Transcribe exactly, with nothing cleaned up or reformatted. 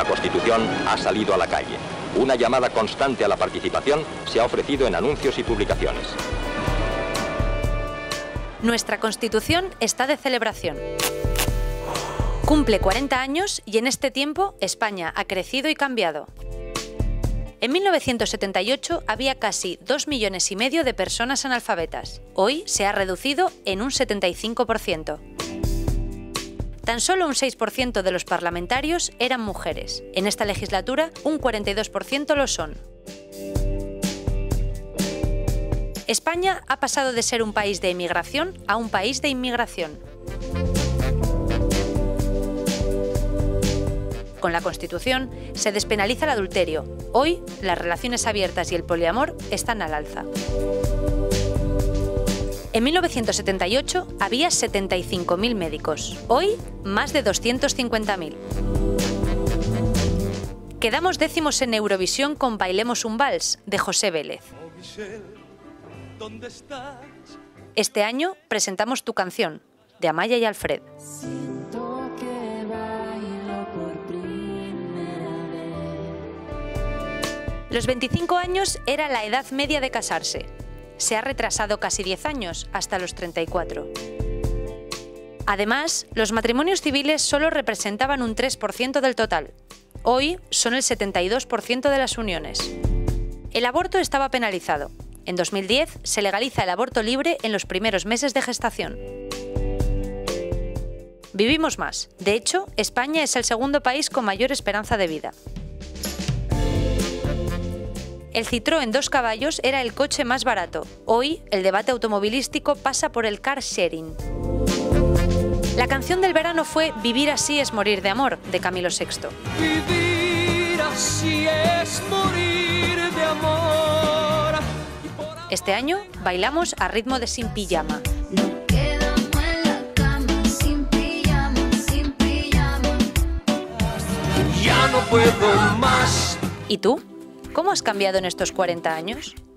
La Constitución ha salido a la calle. Una llamada constante a la participación se ha ofrecido en anuncios y publicaciones. Nuestra Constitución está de celebración. Cumple cuarenta años y en este tiempo España ha crecido y cambiado. En mil novecientos setenta y ocho había casi dos millones y medio de personas analfabetas. Hoy se ha reducido en un setenta y cinco por ciento. Tan solo un seis por ciento de los parlamentarios eran mujeres. En esta legislatura, un cuarenta y dos por ciento lo son. España ha pasado de ser un país de emigración a un país de inmigración. Con la Constitución se despenaliza el adulterio. Hoy, las relaciones abiertas y el poliamor están al alza. En mil novecientos setenta y ocho había setenta y cinco mil médicos. Hoy, más de doscientos cincuenta mil. Quedamos décimos en Eurovisión con Bailemos un vals, de José Vélez. Este año presentamos Tu canción, de Amaya y Alfred. Los veinticinco años era la edad media de casarse. Se ha retrasado casi diez años, hasta los treinta y cuatro. Además, los matrimonios civiles solo representaban un tres por ciento del total. Hoy son el setenta y dos por ciento de las uniones. El aborto estaba penalizado. En dos mil diez se legaliza el aborto libre en los primeros meses de gestación. Vivimos más. De hecho, España es el segundo país con mayor esperanza de vida. El Citroën dos caballos era el coche más barato. Hoy, el debate automovilístico pasa por el car sharing. La canción del verano fue Vivir así es morir de amor, de Camilo sexto. Vivir así es morir de amor. Este año bailamos a ritmo de Sin Pijama. No quedamos en la cama, sin pijama, sin pijama. Ya no puedo más. ¿Y tú? ¿Cómo has cambiado en estos cuarenta años?